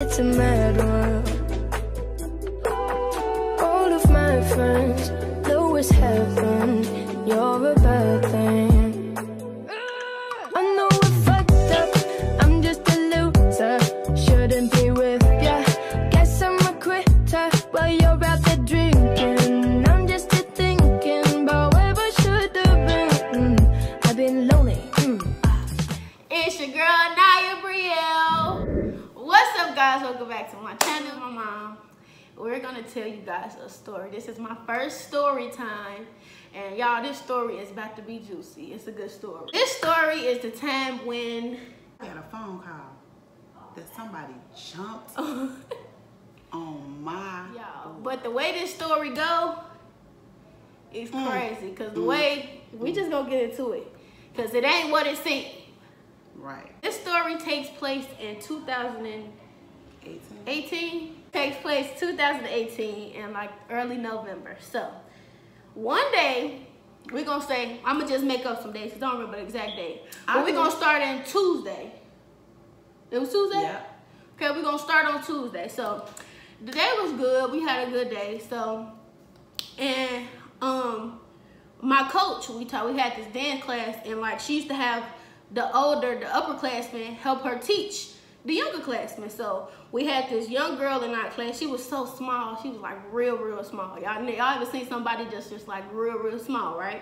it's a mad world. All of my friends know it's heaven, you're a bad thing. I know I fucked up, I'm just a loser, shouldn't be with ya. Guess I'm a quitter while you're out there drinking. I'm just here thinking about where I should have been. I've been lonely. It's your girl Naya Brielle. What's up, guys? Welcome back to my channel. My mom. We're gonna tell you guys a story. This is my first story time, and y'all, this story is about to be juicy. It's a good story. This story is the time when I got a phone call that somebody jumped on my y'all. But the way this story go is crazy, cause the way we just gonna get into it, cause it ain't what it seems. Right. This story takes place in 2018. Takes place 2018 in like early November. So one day we're gonna say, I'm gonna just make up some days because I don't remember the exact date. But we're gonna start on Tuesday. It was Tuesday? Yeah. Okay, we're gonna start on Tuesday. So the day was good. We had a good day. So and my coach, we had this dance class, and like she used to have the upperclassmen help her teach the younger classmen. So we had this young girl in our class. She was so small. She was like real small. Y'all ever seen somebody just like real small, right?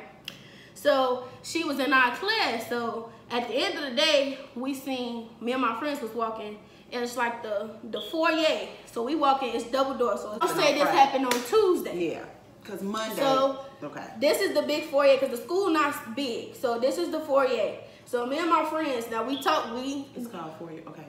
So she was in our class. So at the end of the day, we seen, me and my friends was walking, and it's like the foyer. So we walk in, it's double door. So I'll say this happened on Tuesday. Yeah, because Monday. So okay. This is the big foyer because the school not big. So this is the foyer. So me and my friends, now we talk, It's called foyer, okay.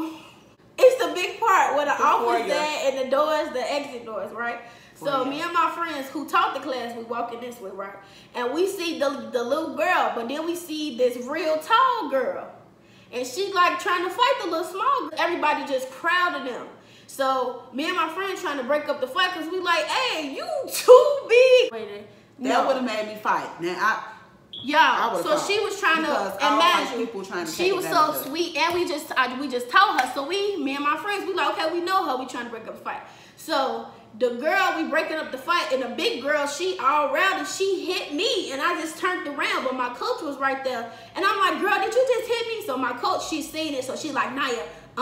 It's the big part where the office at and the doors, the exit doors, right? So me and my friends who taught the class, we walking this way, right? And we see the little girl, but then we see this real tall girl. And she like trying to fight the little small girl. Everybody just crowded them. So me and my friends trying to break up the fight because we like, hey, you too big. That would have made me fight. Now y'all, so she was trying to imagine. She was so sweet, and we just told her. So me and my friends, we like, okay, we know her. We trying to break up the fight. So the girl, we breaking up the fight, and the big girl, she all rowdy, she hit me, and I just turned around, but my coach was right there, and I'm like, girl, did you just hit me? So my coach, she seen it, so she like, Naya,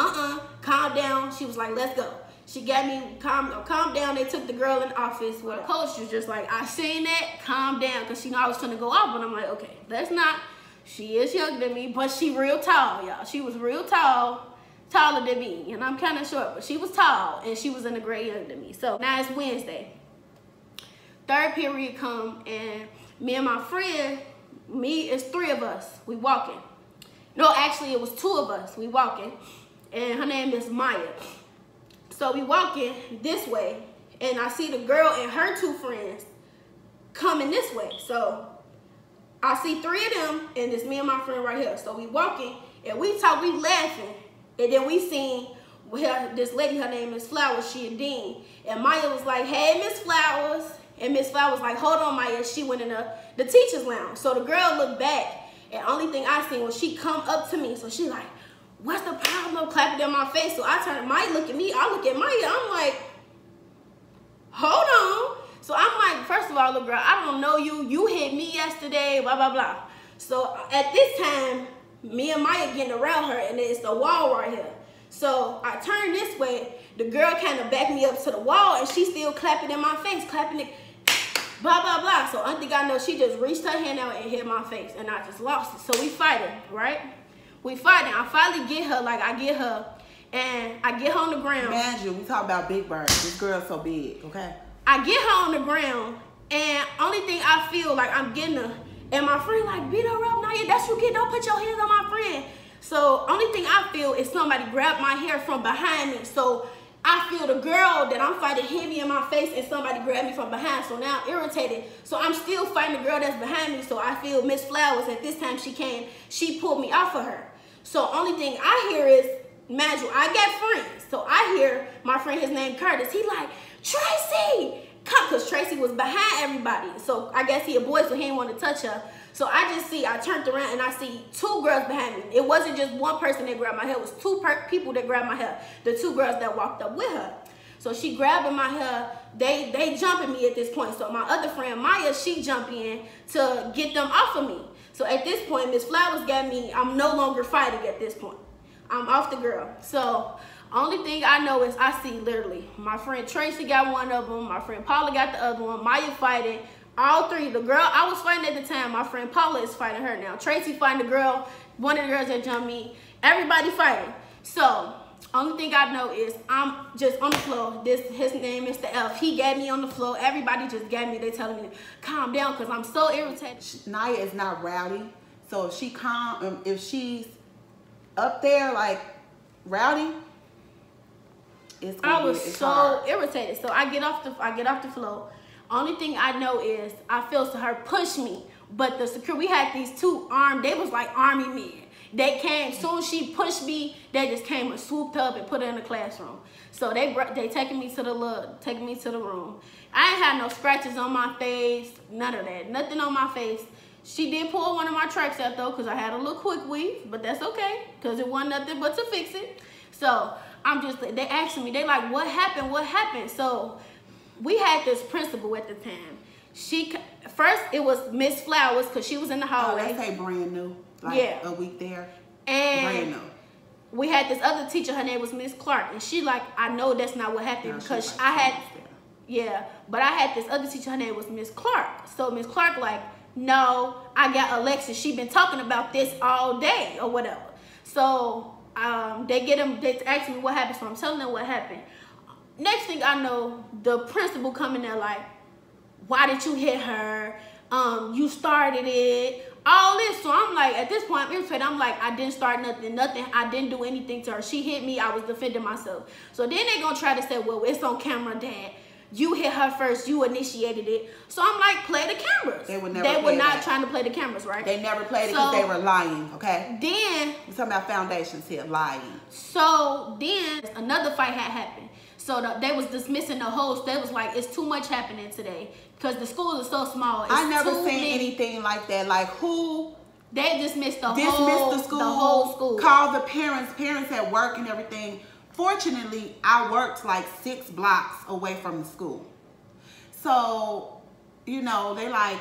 calm down. She was like, let's go. She got me, calm down. They took the girl in the office. Well, the coach was just like, I seen that, calm down. Because she knew I was trying to go off. But I'm like, okay, that's not, she is younger than me, but she real tall, y'all. She was real tall, taller than me. And I'm kind of short, but she was tall. And she was in the grade younger than me. So now it's Wednesday. Third period come, and me and my friend, it's three of us. We walking. No, actually, it was two of us. We walking. And her name is Maya. So we walking this way, and I see the girl and her two friends coming this way. So I see three of them, and it's me and my friend right here. So we walking, and we laughing, and then we seen this lady, her name is Flowers, she a dean. And Maya was like, hey, Miss Flowers. And Miss Flowers like, hold on, Maya. She went in the teacher's lounge. So the girl looked back, and only thing I seen was she come up to me. So she like, what's the problem? Clapping in my face. So I turn, Maya look at me, I look at Maya, I'm like, hold on. So I'm like, first of all, look, girl, I don't know you. You hit me yesterday, blah, blah, blah. So at this time, me and Maya getting around her, and it's the wall right here. So I turn this way, the girl kind of backed me up to the wall, and she still clapping in my face, clapping it, blah, blah, blah. So I think I know she just reached her hand out and hit my face, and I just lost it. So we fighting, right? We fighting. I finally get her, like I get her, and I get her on the ground. Imagine, we talk about Big Bird. This girl's so big, okay? I get her on the ground, and only thing I feel like I'm getting her, and my friend like, beat her up, Naya, that's you get, don't put your hands on my friend. So only thing I feel is somebody grabbed my hair from behind me. So I feel the girl that I'm fighting hit me in my face, and somebody grabbed me from behind. So now I'm irritated. So I'm still fighting the girl that's behind me. So I feel Miss Flowers, at this time she came, she pulled me off of her. So only thing I hear is, imagine, I got friends. So I hear my friend, his name Curtis. He like, Tracy, come, because Tracy was behind everybody. So I guess he a boy, so he didn't want to touch her. So I turned around and I see 2 girls behind me. It wasn't just one person that grabbed my hair. It was 2 people that grabbed my hair. The 2 girls that walked up with her. So she grabbing my hair. They jumping me at this point. So my other friend, Maya, she jumped in to get them off of me. So at this point, Miss Flowers got me. I'm no longer fighting at this point. I'm off the girl. So only thing I know is I see literally my friend Tracy got one of them. My friend Paula got the other one. Maya fighting. All 3. The girl I was fighting at the time, my friend Paula is fighting her now. Tracy fighting the girl, one of the girls that jumped me. Everybody fighting. So only thing I know is I'm just on the floor. His name is Mr. F. He got me on the floor. Everybody just got me. They telling me to calm down because I'm so irritated. Naya is not rowdy, so if if she's up there like rowdy, it's gonna I was so hard. irritated. So I get off the floor. Only thing I know is I feel her push me, but the security, we had these 2 armed. They was like army men. They came, soon as she pushed me, they just came and swooped up and put her in the classroom. So they taking me to the room. I ain't had no scratches on my face, none of that, nothing on my face. She did pull one of my tracks out though, cause I had a little quick weave, but that's okay, cause it wasn't nothing but to fix it. So they asking me, they like, what happened? What happened? So we had this principal at the time. First it was Miss Flowers, cause she was in the hallway. Oh, they say brand new. Like a week there. And brand new. We had this other teacher, her name was Miss Clark, and she like, I know that's not what happened, because I had this other teacher, her name was Miss Clark. So Miss Clark like, no, I got Alexis, she been talking about this all day or whatever. So they ask me what happened, so I'm telling them what happened. Next thing I know, the principal come in there like, why did you hit her? You started it. All this. So I'm like, at this point, I'm irritated. I'm like, I didn't start nothing. I didn't do anything to her. She hit me. I was defending myself. So then they gonna try to say, well, it's on camera, Dad. You hit her first. You initiated it. So I'm like, play the cameras. They would never. They were not trying to play the cammers, right? They never played it because they were lying. Okay. Then we're talking about foundations here, lying. So then another fight had happened. So they was dismissing the host. They was like, it's too much happening today because the school is so small. I never seen anything like that. Like who? They dismissed the whole school. The whole school. Called the parents. Parents at work and everything. Fortunately, I worked like 6 blocks away from the school. So, you know, they like,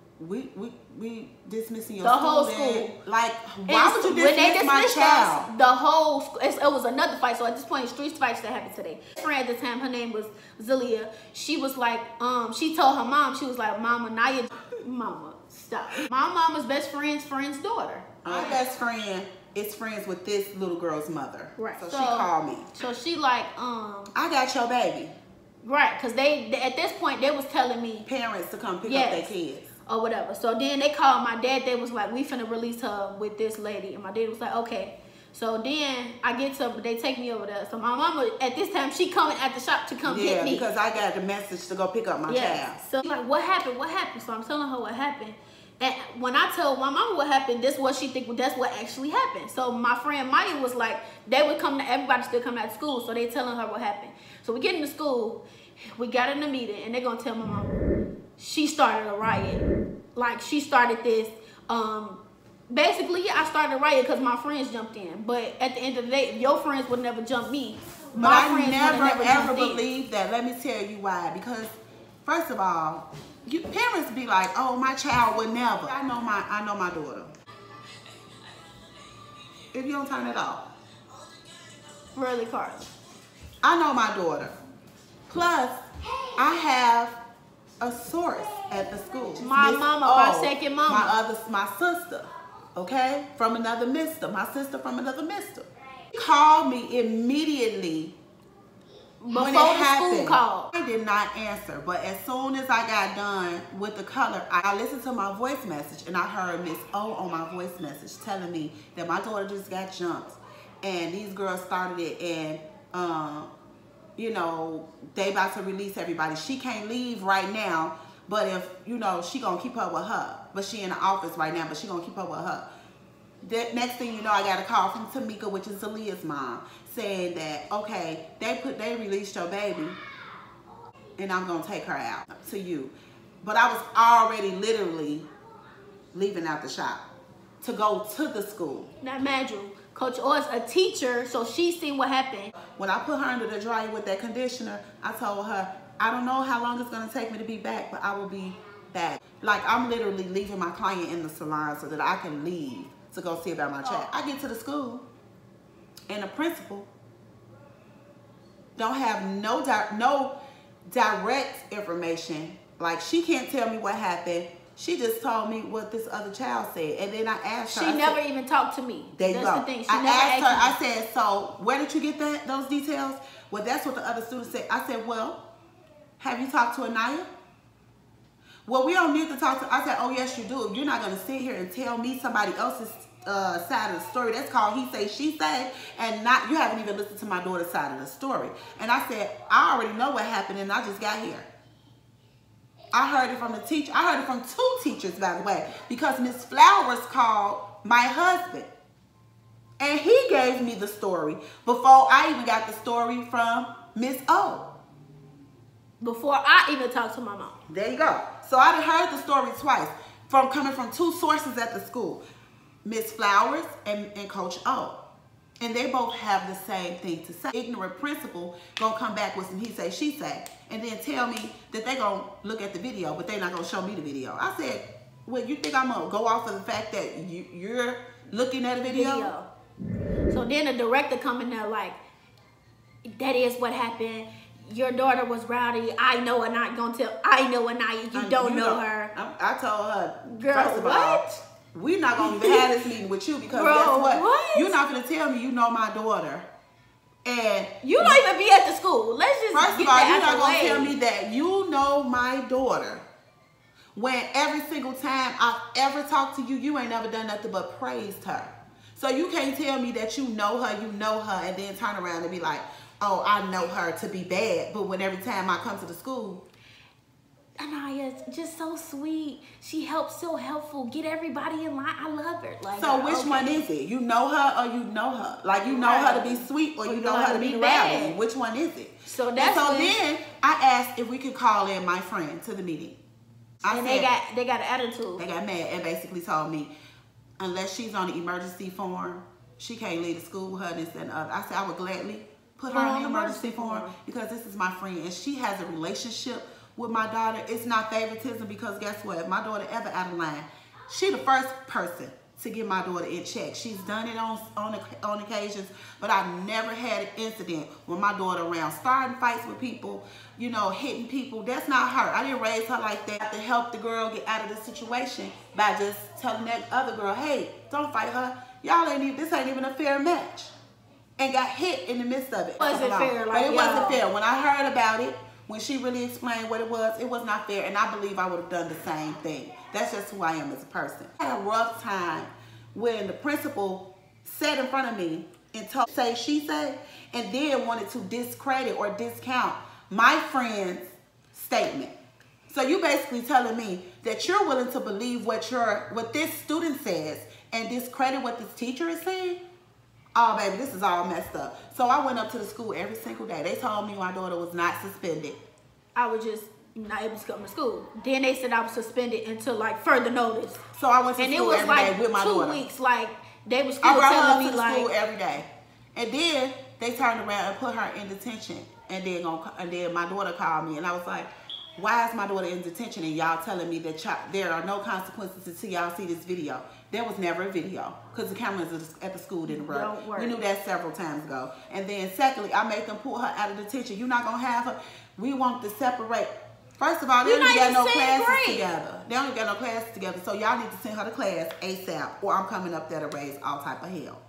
we dismissing your the whole school. Like, why would you dismiss my child? The whole school. It was another fight. So at this point, it's 3 fights that happened today. My friend at the time, her name was Zelia. She was like, she told her mom, she was like, Mama, Naya, Mama, stop. My mama's best friend's daughter. My best friend is friends with this little girl's mother. Right. So she called me. So she like, I got your baby. Right, because they at this point, they was telling me. Parents to come pick up their kids. Or whatever. So then they called my dad. They was like, we finna release her with this lady. And my dad was like, okay. So then I get to, they take me over there. So my mama, at this time, she coming at the shop to come get me. Yeah, because I got the message to go pick up my child. So like, what happened? What happened? So I'm telling her what happened. And when I told my mama what happened, this what she think, that's what actually happened. So my friend Maya was like, they would come to, everybody still come out of school. So they telling her what happened. So we get into school, we got in the meeting, and they're gonna tell my mama, she started a riot. Like she started this, basically, yeah, I started a riot because my friends jumped in. But at the end of the day, if your friends would never jump me, but I never ever believed that. Let me tell you why. Because first of all, parents be like, oh, my child would never. I know my daughter. If you don't turn it off. Really, Carla? I know my daughter. Plus, I have a source at the school. My mama, my second mama. My sister, okay? From another mister. My sister from another mister. Called me immediately before when it happened. School called. I did not answer, but as soon as I got done with the color, I listened to my voice message and I heard Miss O on my voice message telling me that my daughter just got jumped and these girls started it and you know, they about to release everybody. She can't leave right now, but if, you know, she gonna keep up with her. But she in the office right now, but she gonna keep up with her. The next thing you know, I got a call from Tamika, which is Zalia's mom, saying that, okay, they released your baby, and I'm gonna take her out to you. But I was already literally leaving out the shop to go to the school. Now, mind you, Coach O is a teacher, so she seen what happened. When I put her under the dryer with that conditioner, I told her, I don't know how long it's gonna take me to be back, but I will be back. Like, I'm literally leaving my client in the salon so that I can leave to go see about my child. I get to the school, and the principal don't have no direct information. Like, she can't tell me what happened. She just told me what this other child said. And then I asked her. She never even talked to me. There you go. That's the thing. She I never asked her, I me. said, so where did you get those details? Well, that's what the other students said. I said, well, have you talked to Anaya? Well, we don't need to talk to, I said, oh, yes, you do. You're not going to sit here and tell me somebody else's side of the story. That's called he say, she say, and you haven't even listened to my daughter's side of the story. And I said, I already know what happened, and I just got here. I heard it from the teacher. I heard it from 2 teachers, by the way, because Miss Flowers called my husband. And he gave me the story before I even got the story from Miss O. Before I even talked to my mom. There you go. So I done heard the story twice, coming from 2 sources at the school. Miss Flowers and Coach O. And they both have the same thing to say. Ignorant principal gonna come back with some he say, she say, and then tell me that they gonna look at the video, but they not gonna show me the video. I said, well, you think I'm gonna go off of the fact that you're looking at a video? So then the director come in there like, that is what happened. Your daughter was rowdy. I know and not gonna tell. I know and you don't know her. I told her, girl, first of all, we're not gonna even have this meeting with you because guess what? You're not gonna tell me you know my daughter. And you don't even be at the school. Let's just first of all, you're not gonna tell me that you know my daughter when every single time I've ever talked to you, you ain't never done nothing but praised her. So you can't tell me that you know her, and then turn around and be like, oh, I know her to be bad. But when every time I come to the school, Anaya's just so sweet. She helps, so helpful. Get everybody in line. I love her. Like, so which one is it? You know her or you know her? Like you know her to be sweet or you know her to be rowdy? Which one is it? So that's then I asked if we could call in my friend to the meeting. And they got an attitude. They got mad and basically told me, unless she's on the emergency form, she can't leave the school with her, this and the other. I said I would gladly put her on the emergency form because this is my friend and she has a relationship with my daughter. It's not favoritism because guess what? If my daughter ever out of line, she the first person to get my daughter in check. She's done it on occasions, but I've never had an incident with my daughter around starting fights with people, you know, hitting people. That's not her. I didn't raise her like that to help the girl get out of the situation by just telling that other girl, hey, don't fight her. Y'all ain't even, this ain't even a fair match. And got hit in the midst of it. It wasn't fair. But it wasn't fair. When I heard about it, when she really explained what it was not fair. And I believe I would have done the same thing. That's just who I am as a person. I had a rough time when the principal sat in front of me and told, say, she said, and then wanted to discredit or discount my friend's statement. So you basically telling me that you're willing to believe what this student says and discredit what this teacher is saying? Oh, baby, this is all messed up. So I went up to the school every single day. They told me my daughter was not suspended. I was just not able to come to school. Then they said I was suspended until like further notice. So I went to school every day with my daughter. 2 weeks, like they were still telling me like school every day. And then they turned around and put her in detention. And then my daughter called me and I was like, why is my daughter in detention and y'all telling me that there are no consequences until y'all see this video? There was never a video because the cameras at the school didn't work. We knew that several times ago. And then secondly, I made them pull her out of detention. You're not going to have her. We want to separate. First of all, they don't got no classes together. They don't got no classes together. So y'all need to send her to class ASAP or I'm coming up there to raise all type of hell.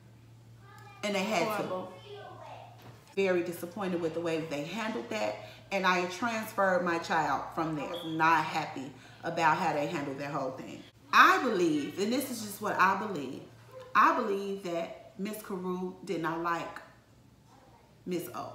And they had to. Very disappointed with the way they handled that. And I transferred my child from there. Not happy about how they handled that whole thing. I believe, and this is just what I believe that Miss Carew did not like Miss O.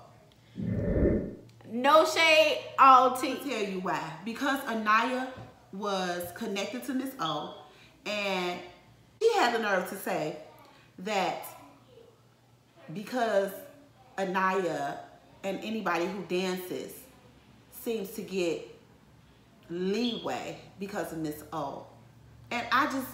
No shade, all tea. I'll tell you why. Because Anaya was connected to Miss O, and she had the nerve to say that because Anaya and anybody who dances seems to get leeway because of Miss O, And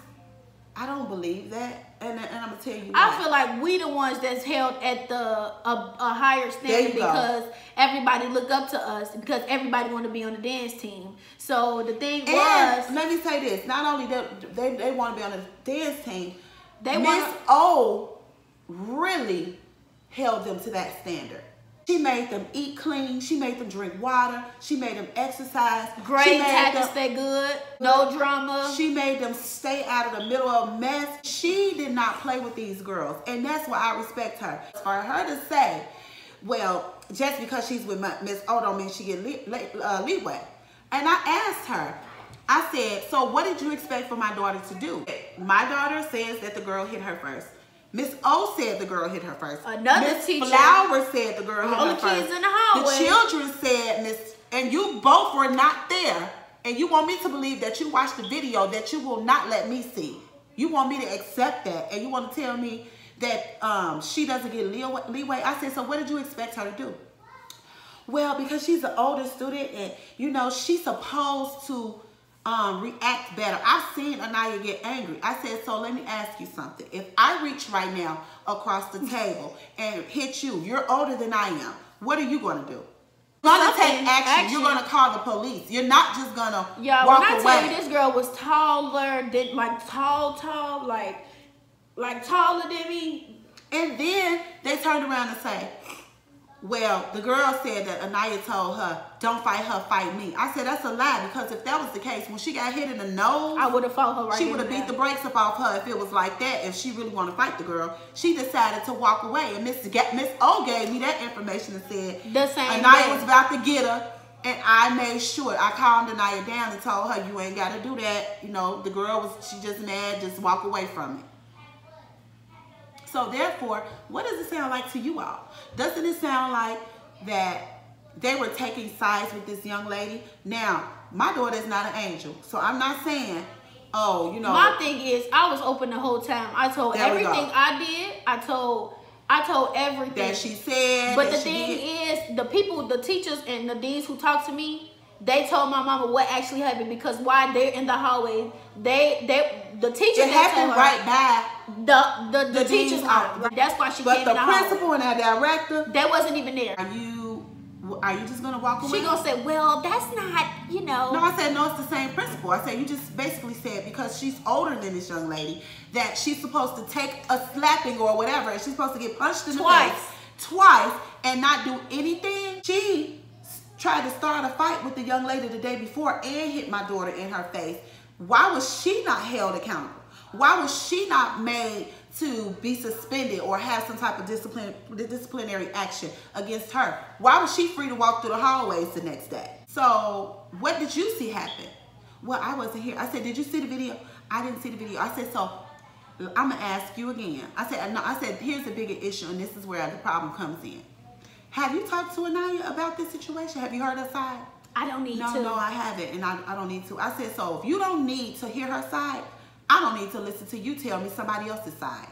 I don't believe that. And I'm gonna tell you why. I feel like we the ones that's held at a higher standard because everybody look up to us because everybody want to be on the dance team. So the thing was, let me say this: not only that they want to be on the dance team, Miss O really held them to that standard. She made them eat clean. She made them drink water. She made them exercise. Great had to stay good. No drama. She made them stay out of the middle of mess. She did not play with these girls. And that's why I respect her. For her to say, well, just because she's with Miss O don't mean she get leeway. And I asked her, I said, so what did you expect for my daughter to do? My daughter says that the girl hit her first. Miss O said the girl hit her first. Another teacher. Miss Flower said the girl hit her first. All the kids in the hallway. The children said, and you both were not there. And you want me to believe that you watched the video that you will not let me see. You want me to accept that. And you want to tell me that she doesn't get leeway. I said, so what did you expect her to do? Well, because she's an older student and, you know, she's supposed to react better. I've seen Anaya get angry. I said, so let me ask you something. If I reach right now across the table and hit you, you're older than I am. What are you going to do? You're going to take action. You're going to call the police. You're not just going to walk away. Yeah, when I tell you this girl was taller than, like tall, like taller than me. And then they turned around and say, well, the girl said that Anaya told her, don't fight her, fight me. I said, that's a lie, because if that was the case, when she got hit in the nose, I would have fought her right. She would have beat the brakes up off her if it was like that, if she really wanted to fight the girl. She decided to walk away, and Miss O gave me that information and said Anaya was about to get her, and I made sure. I calmed Anaya down and told her, you ain't got to do that. You know, the girl she just mad, just walk away from it. So therefore, what does it sound like to you all? Doesn't it sound like that they were taking sides with this young lady? Now, my daughter is not an angel, so I'm not saying, oh, you know. My thing is, I was open the whole time. I told everything I did. I told everything that she said. But the thing is, the people, the teachers and the deans who talked to me, they told my mama what actually happened, because while they're in the hallway, the teachers it happened right by the teachers office. That's why she came in the hallway. But the principal and our director, they wasn't even there. Are you just gonna walk away? She gonna say, well, that's not, you know. No, I said, no, it's the same principal. I said, you just basically said because she's older than this young lady that she's supposed to take a slapping or whatever, and she's supposed to get punched in the face twice and not do anything. She tried to start a fight with the young lady the day before and hit my daughter in her face. Why was she not held accountable? Why was she not made to be suspended or have some type of disciplinary action against her? Why was she free to walk through the hallways the next day? So what did you see happen? Well, I wasn't here. I said, did you see the video? I didn't see the video. I said, so I'm gonna ask you again. I said, no, I said, here's a bigger issue, and this is where the problem comes in. Have you talked to Anaya about this situation? Have you heard her side? I don't need to. No, I haven't, and I don't need to. I said, so if you don't need to hear her side, I don't need to listen to you tell me somebody else's side.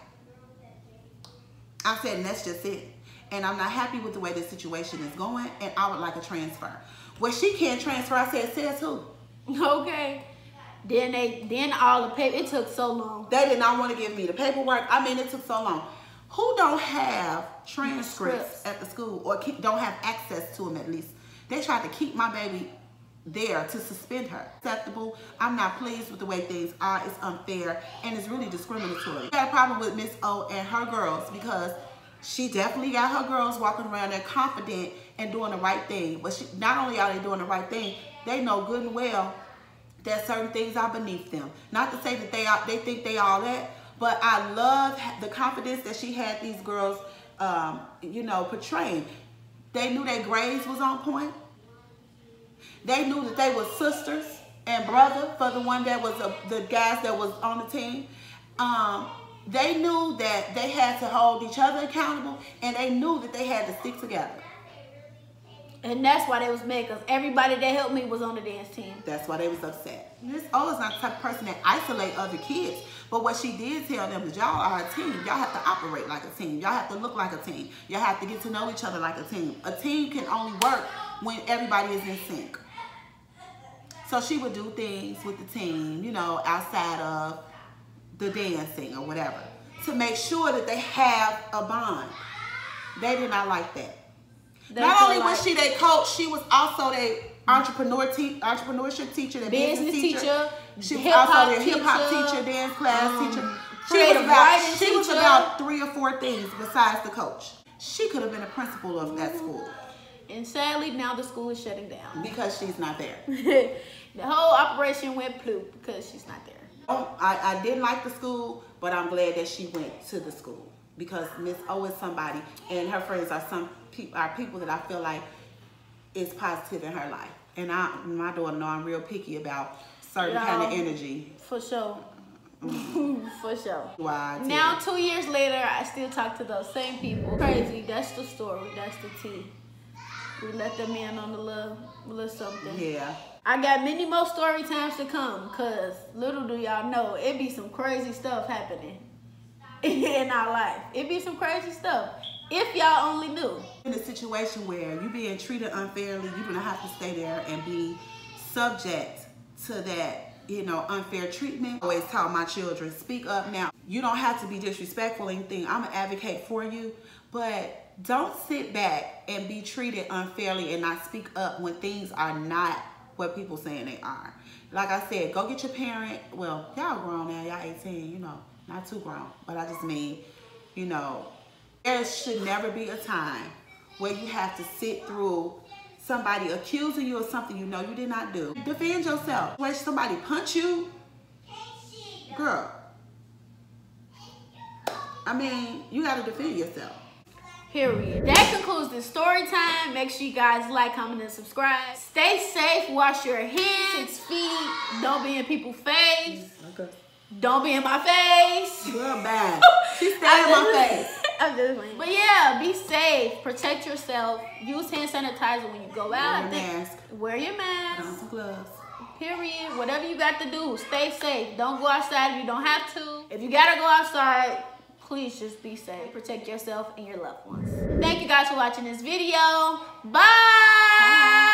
I said, and that's just it. And I'm not happy with the way this situation is going, and I would like a transfer. Well, she can't transfer. I said, says who? Okay. Then all the paper, it took so long. They did not want to give me the paperwork. I mean, it took so long. Who don't have transcripts at the school or don't have access to them at least? They tried to keep my baby there to suspend her. Acceptable. I'm not pleased with the way things are. It's unfair and it's really discriminatory. I got a problem with Miss O and her girls because she definitely got her girls walking around there confident and doing the right thing. But not only are they doing the right thing, they know good and well that certain things are beneath them. Not to say that they think they all that, but I love the confidence that she had these girls, you know, portraying. They knew their grades was on point. They knew that they were sisters and brother for the one that was the guys that was on the team. They knew that they had to hold each other accountable, and they knew that they had to stick together. And that's why they was mad, because everybody that helped me was on the dance team. That's why they was upset. Miss O is not the type of person that isolate other kids. But what she did tell them is y'all are a team. Y'all have to operate like a team. Y'all have to look like a team. Y'all have to get to know each other like a team. A team can only work when everybody is in sync. So she would do things with the team, you know, outside of the dancing or whatever, to make sure that they have a bond. They did not like that. Not only was she their coach, she was also their entrepreneurship teacher, their business teacher. She was also their hip-hop teacher, dance class teacher. She was about 3 or 4 things besides the coach. She could have been a principal of that school. And sadly, now the school is shutting down. Because she's not there. The whole operation went ploop because she's not there. Oh, I didn't like the school, but I'm glad that she went to the school. Because Miss O is somebody, and her friends are people that I feel like is positive in her life. And my daughter know I'm real picky about certain kind of energy. For sure. For sure. Wow, now 2 years later, I still talk to those same people. Crazy. That's the story. That's the tea. We let them in on a little something. Yeah. I got many more story times to come, cause little do y'all know, it be some crazy stuff happening in our life. It be some crazy stuff. If y'all only knew. In a situation where you're being treated unfairly, you're gonna have to stay there and be subject to that, you know, unfair treatment. I always tell my children, speak up now. You don't have to be disrespectful or anything. I'm gonna advocate for you, but don't sit back and be treated unfairly and not speak up when things are not what people saying they are. Like I said, go get your parent. Well, y'all grown now, y'all 18, you know, not too grown, but I just mean, you know, there should never be a time where you have to sit through somebody accusing you of something you know you did not do. Defend yourself. When somebody punch you, girl, I mean, you gotta defend yourself. Period. That concludes this story time. Make sure you guys like, comment, and subscribe. Stay safe. Wash your hands, 6 feet. Don't be in people's face. Okay. Don't be in my face. Girl, bad. She stay in my face. I'm just playing. But yeah, be safe. Protect yourself. Use hand sanitizer when you go out. Wear your mask. Wear your mask. Put on some gloves. Period. Whatever you got to do, stay safe. Don't go outside if you don't have to. If you gotta go outside, please just be safe. Protect yourself and your loved ones. Thank you guys for watching this video. Bye.